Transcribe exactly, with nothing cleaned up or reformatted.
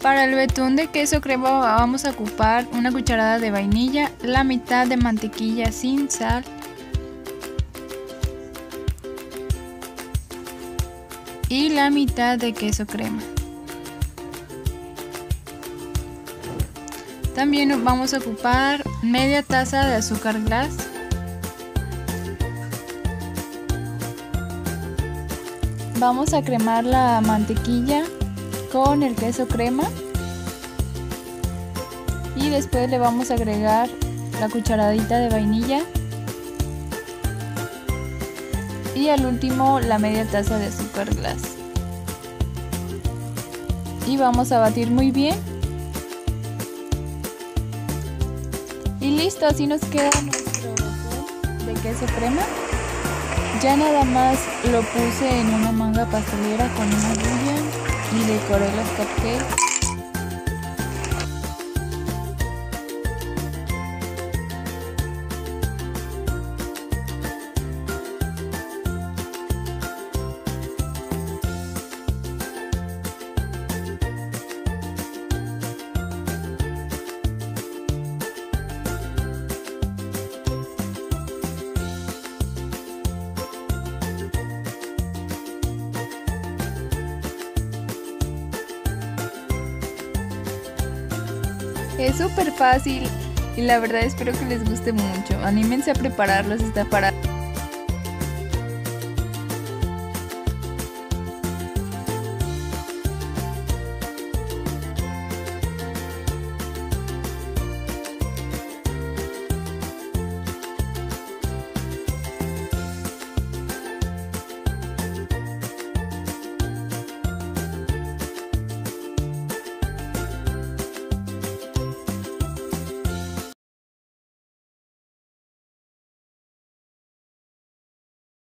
Para el betún de queso crema vamos a ocupar una cucharada de vainilla, la mitad de mantequilla sin sal y la mitad de queso crema. También vamos a ocupar media taza de azúcar glass, vamos a cremar la mantequilla con el queso crema y después le vamos a agregar la cucharadita de vainilla y al último la media taza de azúcar glass y vamos a batir muy bien. Y listo, así nos queda nuestro betún de queso crema. Ya nada más lo puse en una manga pastelera con una bouillon y decoré los cupcakes. Es súper fácil y la verdad espero que les guste mucho. Anímense a prepararlos, está para